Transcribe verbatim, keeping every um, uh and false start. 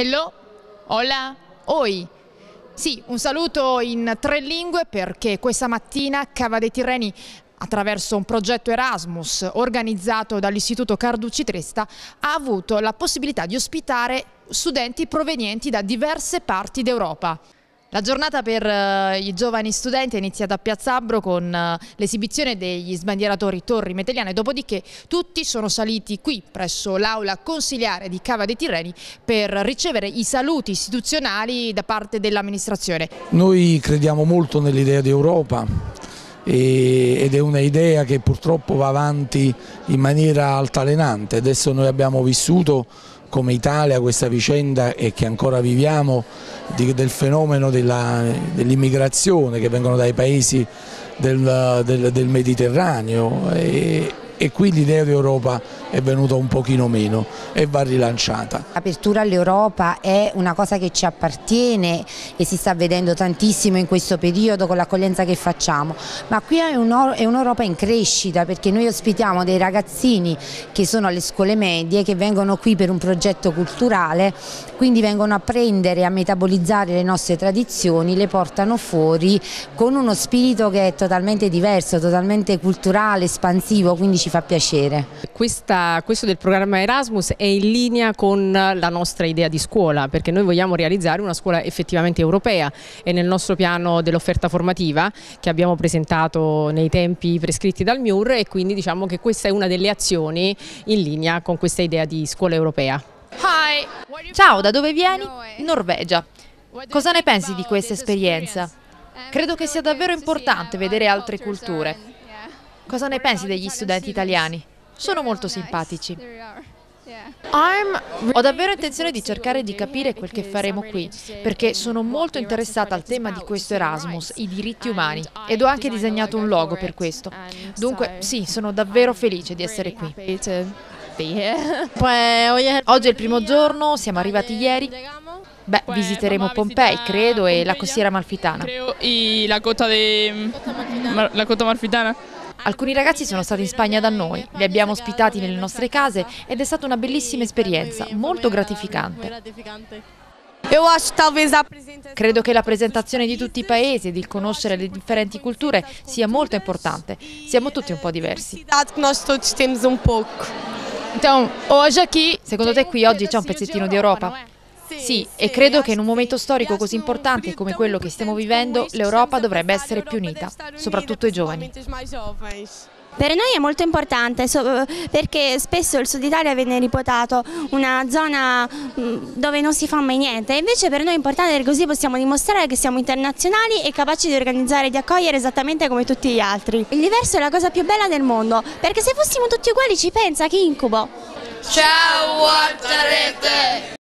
Hello, hola, oi. Sì, un saluto in tre lingue perché questa mattina Cava dei Tirreni, attraverso un progetto Erasmus organizzato dall'Istituto Carducci Tresta, ha avuto la possibilità di ospitare studenti provenienti da diverse parti d'Europa. La giornata per uh, i giovani studenti è iniziata a Piazza Abbro con uh, l'esibizione degli sbandieratori Torri Metelliane, dopodiché tutti sono saliti qui presso l'aula consiliare di Cava dei Tirreni per ricevere i saluti istituzionali da parte dell'amministrazione. Noi crediamo molto nell'idea di Europa ed è un'idea che purtroppo va avanti in maniera altalenante. Adesso noi abbiamo vissuto come Italia questa vicenda e che ancora viviamo di, del fenomeno dell'immigrazione che vengono dai paesi del, del, del Mediterraneo e, e qui l'idea di Europa è venuta un pochino meno e va rilanciata. L'apertura all'Europa è una cosa che ci appartiene e si sta vedendo tantissimo in questo periodo con l'accoglienza che facciamo, ma qui è un'Europa in crescita perché noi ospitiamo dei ragazzini che sono alle scuole medie, che vengono qui per un progetto culturale, quindi vengono a prendere, a metabolizzare le nostre tradizioni, le portano fuori con uno spirito che è totalmente diverso, totalmente culturale, espansivo, quindi ci fa piacere. Questa, questo del programma Erasmus è in linea con la nostra idea di scuola, perché noi vogliamo realizzare una scuola effettivamente europea e nel nostro piano dell'offerta formativa che abbiamo presentato nei tempi prescritti dal M I U R, e quindi diciamo che questa è una delle azioni in linea con questa idea di scuola europea. Ciao, da dove vieni? Norvegia. Cosa ne pensi di questa esperienza? Credo che sia davvero importante vedere altre culture. Cosa ne pensi degli studenti italiani? Sono molto simpatici. Ho davvero intenzione di cercare di capire quel che faremo qui, perché sono molto interessata al tema di questo Erasmus, i diritti umani, ed ho anche disegnato un logo per questo. Dunque, sì, sono davvero felice di essere qui. Oggi è il primo giorno, siamo arrivati ieri. Beh, visiteremo Pompei, credo, e la costiera amalfitana. E la costa di... la costa amalfitana. Alcuni ragazzi sono stati in Spagna da noi, li abbiamo ospitati nelle nostre case ed è stata una bellissima esperienza, molto gratificante. Credo che la presentazione di tutti i paesi ed il conoscere le differenti culture sia molto importante. Siamo tutti un po' diversi. Secondo te qui oggi c'è un pezzettino di Europa? Sì, e credo che in un momento storico così importante come quello che stiamo vivendo, l'Europa dovrebbe essere più unita, soprattutto i giovani. Per noi è molto importante perché spesso il Sud Italia viene reputato una zona dove non si fa mai niente, invece per noi è importante perché così possiamo dimostrare che siamo internazionali e capaci di organizzare e di accogliere esattamente come tutti gli altri. Il diverso è la cosa più bella del mondo, perché se fossimo tutti uguali ci pensa, che incubo! Ciao, Wattarete!